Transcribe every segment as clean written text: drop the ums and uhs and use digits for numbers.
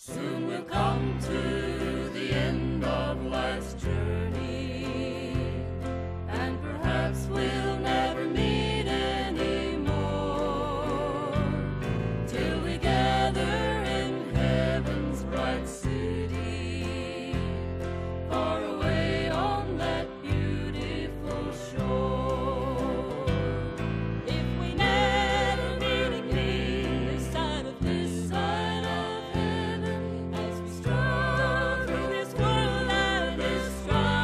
Soon we'll come to the end of life's journey, and perhaps we'll never meet anymore, till we gather in heaven's bright city, far away on that beautiful shore. If we never meet again this side of heaven, as we stroll through this world and this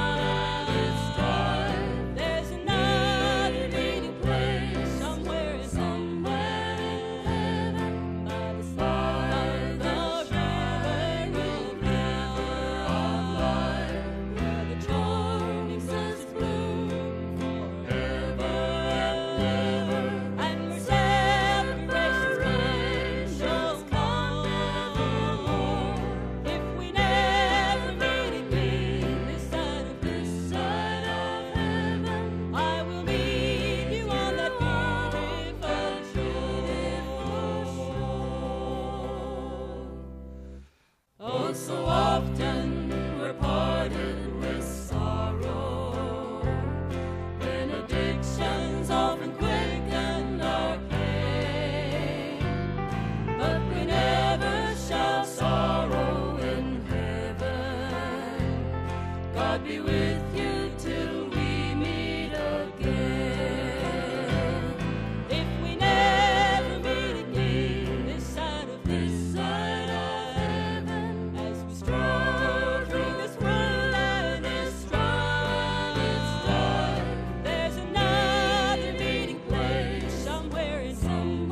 strife, there's another meeting place somewhere in heaven, by the side of the river of life, where the charming roses bloom forever and ever, and where separation's pain shall come nevermore. If we never meet again this side of heaven, I will meet you on that beautiful shore. Oh, so often we're parted with sorrow, benedictions often quicken our pain, but we never shall sorrow in heaven. God be with you till we meet again. If we never meet again this side of heaven, as we stroll through this world and this strife, there's another meeting place somewhere in heaven,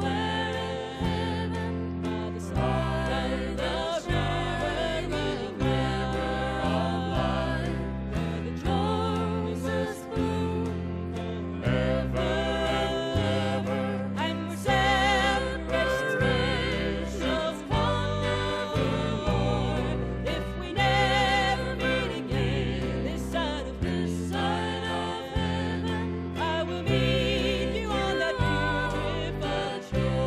by the side of the river of life, where the charming roses bloom forever and ever, and where separation's pain shall come nevermore. If we never meet again this side of heaven, I will meet you on that beautiful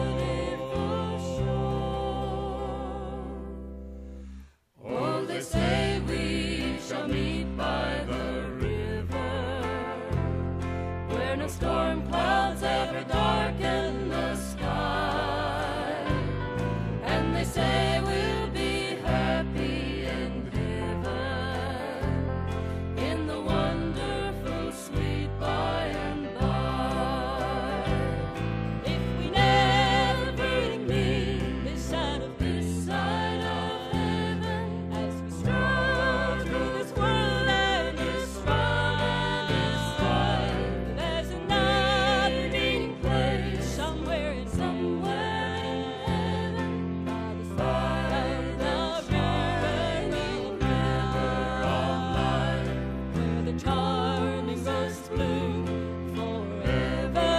shore. Oh, they say we shall meet by the river, where no storm clouds ever darken the sky, and they say we'll be happy in heaven, in the wonderful sweet by and by. If we never meet this side of heaven, as we stroll through this world and this strife, there's another meeting place somewhere in heaven, by the side of the river of life, where the charming roses bloom forever,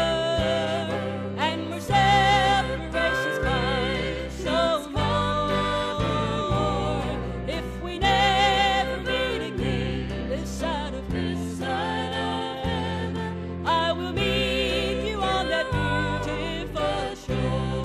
and where separation's pain shall come nevermore. If we never meet again this side of heaven, I will meet you on that beautiful shore.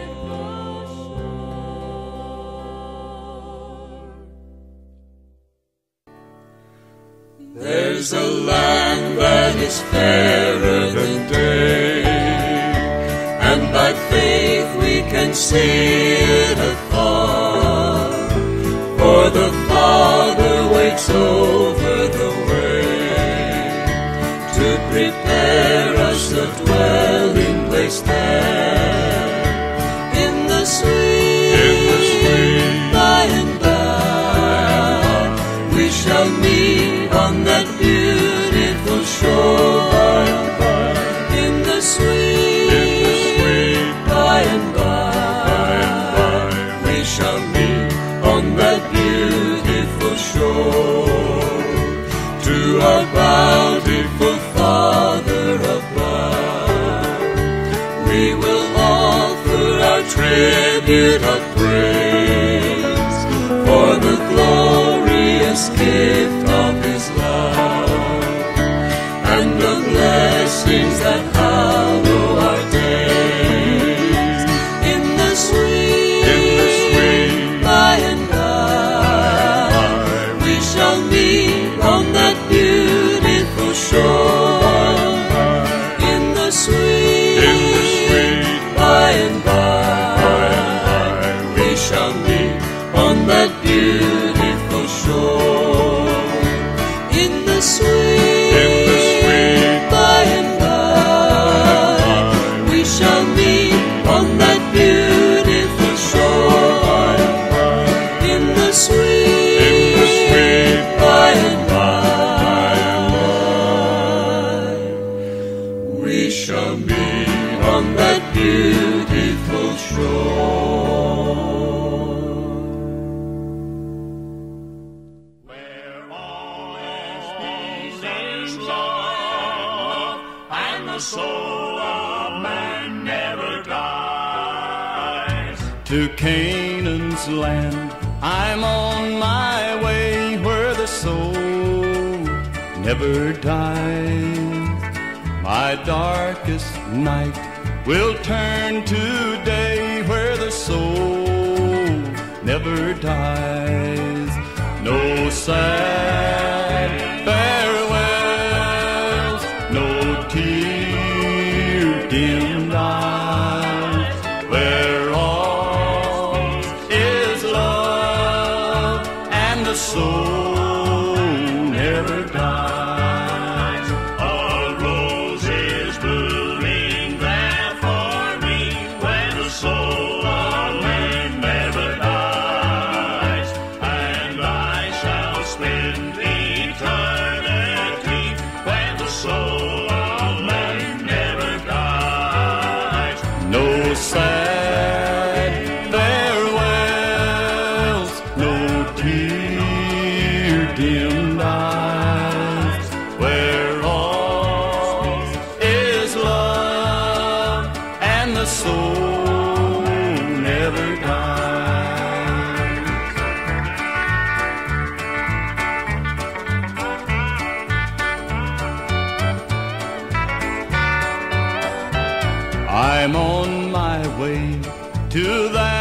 There's a land that is fairer than day, and by faith we can see it afar, for the Father waits over the way to prepare us a dwelling place there, in the sweet by and by, we shall meet on that beautiful shore, in the sweet by and by, we shall meet on that beautiful shore, to our bountiful Father above, we will offer our tribute of praise for the glorious gift of His love, and the blessings that hallow our days, in the sweet by shall meet on that beautiful shore. Where all is love, and the soul of man never dies. To Canaan's land I'm on my way, where the soul never dies. My darkest night will turn to day, where the soul never dies. No sad farewells, no tear-dimmed eyes, where all is love and the soul never dies. A rose is blooming there for me, where the soul of man never dies. And I shall spend eternity where the soul of man never dies. No sad farewells, no tear-dimmed eyes, where all is love and the soul never dies. I'm on my way to that